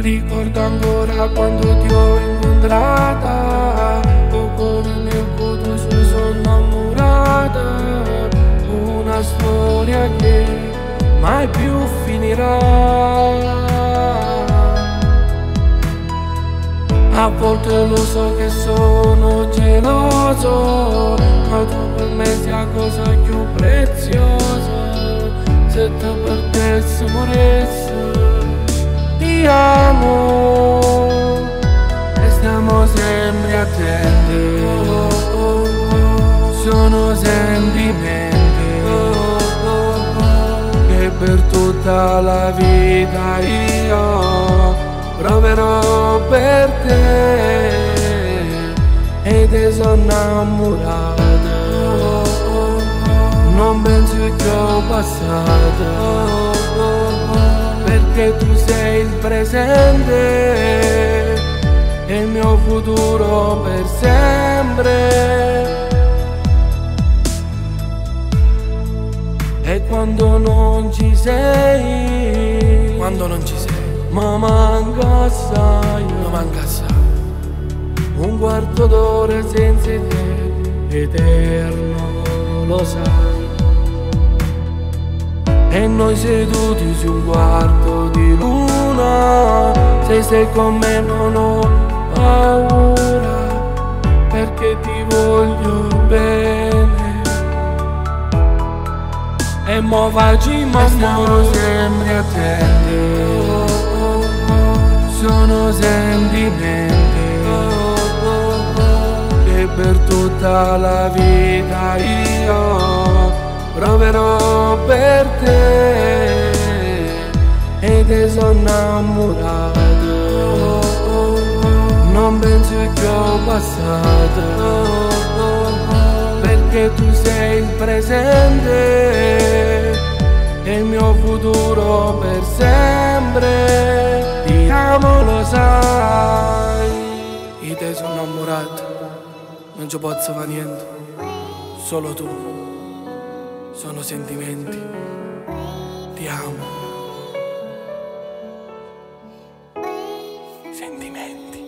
Ricordo ancora quando ti ho incontrata, tu con il mio cuore si sono innamorata. Una storia che mai più finirà. A volte lo so che sono geloso, ma tu per me sei la cosa più preziosa. Se te perdessi moresse, ti amo e stiamo sempre attenti. Sono sentimenti che per tutta la vita io proverò per te e te sono innamorata. Non penso che ho passato, perché tu sei il presente e il mio futuro per sempre. E quando non ci sei, ma manca assai, un quarto d'ora senza te, eterno, lo sai. E noi seduti su un quarto di luna, se sei con me non ho paura, perché ti voglio bene. E mo facciamo amore sempre attenti. Sono sentimenti che per tutta la vita io proverò per te e te sono innamorato. Non penso che ho passato, perché tu sei il presente e il mio futuro per sempre. Ti amo, lo sai. Io te sono innamorato, non ci posso fare niente, solo tu. Sono sentimenti, ti amo. Sentimenti.